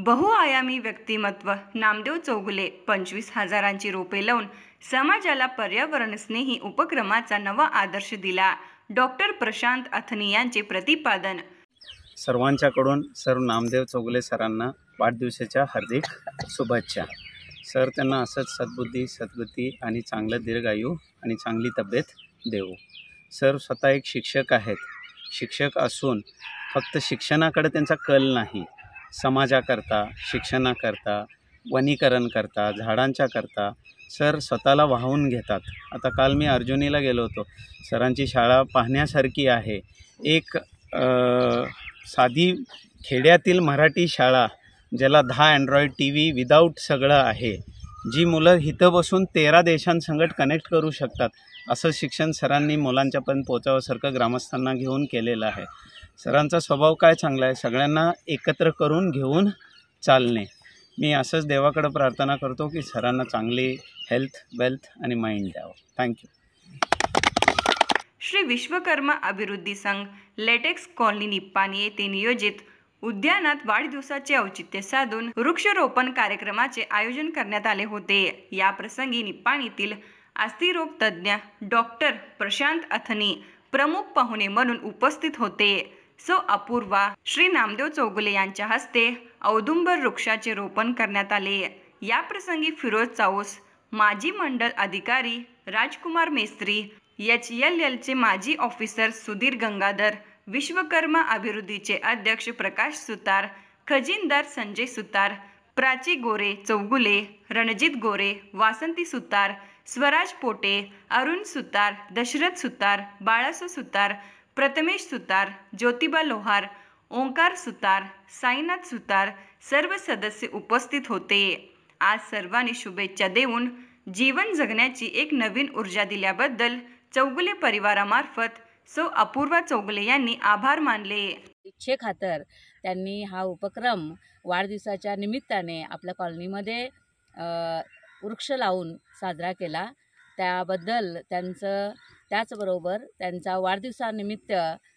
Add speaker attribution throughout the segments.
Speaker 1: बहुआयामी व्यक्तिमत्व नामदेव चौगुले 25,000ची रोपे लावून समाजाला पर्यावरणस्नेही उपक्रमाचा नवा आदर्श दिला। डॉक्टर प्रशांत अथनी यांचे प्रतिपादन।
Speaker 2: सर्वांच्याकडून सर नामदेव चौगुले सरांना वाढदिवसाच्या हार्दिक शुभेच्छा। सर त्यांना असंच सद्बुद्धी सद्गती आणि चांगलं दीर्घायू आणि चांगली तब्येत देवो। सर स्वतः एक शिक्षक आहेत। शिक्षक असून फक्त शिक्षणाकडे त्यांचा कल नाही, समाजाकरता, शिक्षणाकरता, वनीकरण करता, झाडांच्या करता सर स्वतःला वाहून घेतात। आता काल मी अर्जुनीला गेलो होतो। सरांची शाळा पाहण्यासारखी आहे। एक साधी खेड्यातील मराठी शाळा ज्याला 10 अँड्रॉइड TV विदाऊट सगळं आहे, जी मुलं इथं बसून 13 देशांसंगत कनेक्ट करू शकतात, असं शिक्षण सरांनी मुलांच्यापर्यंत पोहोचावसारखं ग्रामस्थांना घेऊन केलेलं आहे। सरांचा स्वभाव काय चांगला आहे, सगळ्यांना एकत्र करून घेऊन चालणे। मी असंच देवाकडे प्रार्थना करतो की सरांना चांगली हेल्थ, वेल्थ आणि माइंड द्यावं। थँक्यू।
Speaker 1: श्री विश्वकर्मा अभिवृद्धी संघ लेटेक्स कॉलनी निप्पाणी येथे नियोजित उद्यानात वाढदिवसाचे औचित्य साधून वृक्षारोपण कार्यक्रमाचे आयोजन करण्यात आले होते। या प्रसंगी निप्पाणीतील अस्थिरोग तज्ञ डॉक्टर प्रशांत अथनी प्रमुख पाहुणे म्हणून उपस्थित होते। सौ अपूर्वा श्री नामदेव चौगुले यांच्या हस्ते औदुंबर वृक्षाचे रोपण करण्यात आले। या प्रसंगी फिरोज चाऊस, माजी मंडल अधिकारी राजकुमार मेस्त्री, HLL चे माजी ऑफिसर सुधीर गंगाधर, विश्वकर्मा अभिवृद्धीचे अध्यक्ष प्रकाश सुतार, खजिनदार संजय सुतार, प्राची गोरे चौगुले, रणजित गोरे, वासंती सुतार, स्वराज पोटे, अरुण सुतार, दशरथ सुतार, बाळासो सुतार, प्रथमेश सुतार, ज्योतिबा लोहार, ओंकार सुतार, साईनाथ सुतार सर्व सदस्य उपस्थित होते। आज सर्वांनी शुभेच्छा देऊन जीवन जगण्याची एक नवीन ऊर्जा दिल्याबद्दल चौगुले परिवारामार्फत सौ अपूर्वा चौगुले यांनी आभार मानले।
Speaker 3: इच्छेखातर त्यांनी हा उपक्रम वाढदिवसाच्या निमित्ताने आपल्या कॉलनीमध्ये वृक्ष लावून साजरा केला। त्याबद्दल त्यांचं, त्याचबरोबर त्यांचा वाढदिवसानिमित्त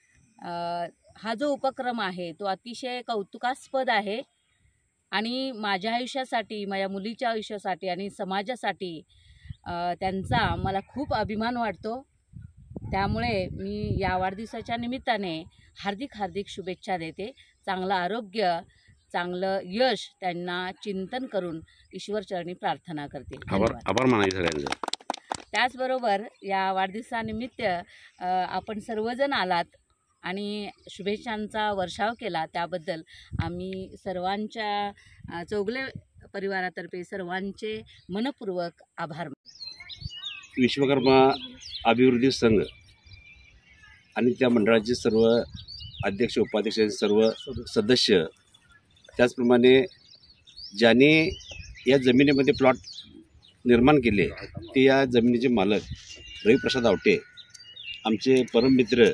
Speaker 3: हा जो उपक्रम आहे तो अतिशय कौतुकास्पद आहे आणि माझ्या आयुष्यासाठी, माझ्या मुलीच्या आयुष्यासाठी आणि समाजासाठी त्यांचा मला खूप अभिमान वाटतो। त्यामुळे मी या वाढदिवसाच्या निमित्ताने हार्दिक शुभेच्छा देते। चांगलं आरोग्य, चांगलं यश त्यांना चिंतन करून ईश्वरचरणी प्रार्थना करते।
Speaker 4: आभार मानायचे सगळ्यांचे।
Speaker 3: त्याचबरोबर या वाढदिवसानिमित्त आपण सर्वजण आलात आणि शुभेच्छांचा वर्षाव केला, त्याबद्दल आम्ही सर्वांच्या चौगुले परिवारातर्फे सर्वांचे मनपूर्वक आभार।
Speaker 4: विश्वकर्मा अभिवृद्धी संघ आणि त्या मंडळाचे सर्व अध्यक्ष, उपाध्यक्ष, सर्व सदस्य, त्याचप्रमाणे ज्याने या जमिनीमध्ये प्लॉट निर्माण केले ते या जमिनीचे मालक रविप्रसाद आवटे, आमचे परममित्र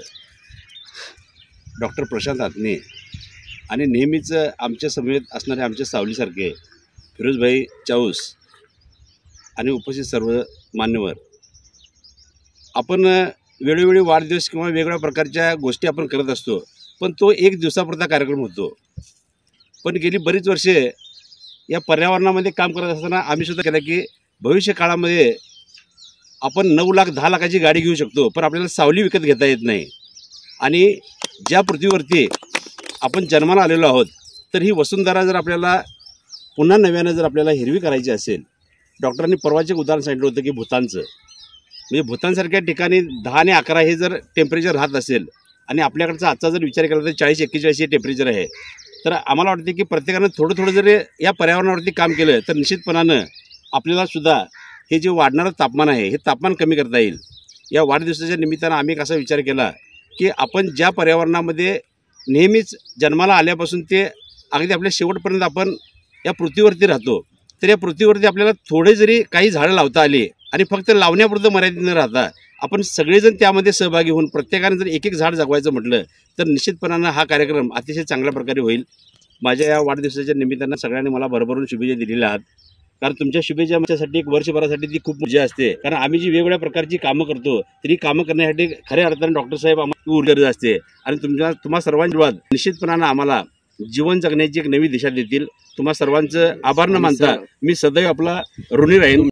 Speaker 4: डॉक्टर प्रशांत अथनी आणि नेहमीच आमच्या समेत असणारे आमचे सावलीसारखे फिरोजभाई चाऊस आणि उपस्थित सर्व मान्यवर। आपण वेळोवेळी वाढदिवस किंवा वेगवेगळ्या प्रकारच्या गोष्टी आपण करत असतो, पण तो एक दिवसापुरता कार्यक्रम होतो। पण गेली बरीच वर्षे या पर्यावरणामध्ये काम करत असताना आम्ही सुद्धा केलं की भविष्य काळामध्ये आपण 9 लाख 10 लाखाची गाडी घेऊ शकतो, पण आपल्याला सावली विकत घेता येत नाही। आणि ज्या पृथ्वीवरती आपण जन्माला आलेलो आहोत, तर ही वसुंधरा जर आपल्याला पुन्हा नव्यानं जर आपल्याला हिरवी करायची असेल, डॉक्टरांनी परवाचे उदाहरण सांगितलं होतं की भूतानचं, म्हणजे भूतानसारख्या ठिकाणी 10 आणि 11 हे जर टेम्परेचर राहत असेल आणि आपल्याकडचा आजचा जर विचार केला तर 40-41 हे टेम्परेचर आहे, तर आम्हाला वाटते की प्रत्येकानं थोडं जर या पर्यावरणावरती काम केलं तर निश्चितपणानं आपल्याला सुद्धा हे जे वाढणारं तापमान आहे हे तापमान कमी करता येईल। या वाढदिवसाच्या निमित्तानं आम्ही एक असा विचार केला की आपण ज्या पर्यावरणामध्ये नेहमीच जन्माला आल्यापासून ते अगदी आपल्या शेवटपर्यंत आपण या पृथ्वीवरती राहतो, तर या पृथ्वीवरती आपल्याला थोडे जरी काही झाडं लावता आली आणि फक्त लावण्यापुरतं मर्यादित न राहता आपण सगळेजण त्यामध्ये सहभागी होऊन प्रत्येकाने जर एक झाड जगवायचं म्हटलं तर निश्चितपणानं हा कार्यक्रम अतिशय चांगल्या प्रकारे होईल। माझ्या या वाढदिवसाच्या निमित्तानं सगळ्यांनी मला भरभरून शुभेच्छा दिलेल्या आहात, कारण तुमच्या शुभेच्छा माझ्यासाठी एक वर्षभरासाठी ती खूप मजा असते। कारण आम्ही जी वेगवेगळ्या प्रकारची कामं करतो, तरी कामं करण्यासाठी खऱ्या अर्थाने डॉक्टर साहेब आम्हाला ऊर्जा असते आणि तुम्हा सर्वांच्या निश्चितपणानं आम्हाला जीवन जगण्याची एक नवी दिशा देतील. तुम्हा सर्वांचं आभार न मानता मी सदैव आपला ऋणी राहीन.